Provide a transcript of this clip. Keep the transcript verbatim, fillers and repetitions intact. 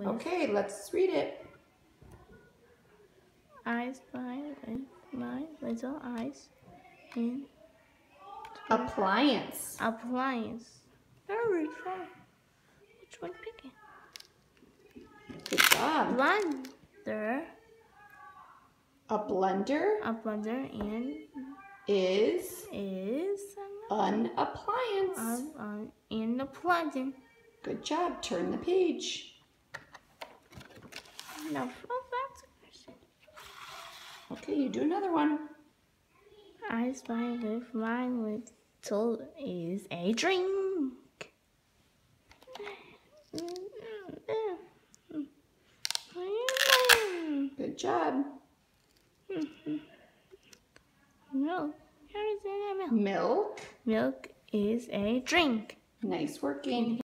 with Okay, let's read it. I spy with my little eyes in Appliance. appliance. Very fun. Which one picking? Good job. Blender. A blender A blender and is is an appliance. um, um, in the plugging. Good job. Turn the page. No, oh, that's a question. Okay, you do another one. I spy with my little is a drink. Good job. Milk. How is that milk? Milk. Milk is a drink. Nice working.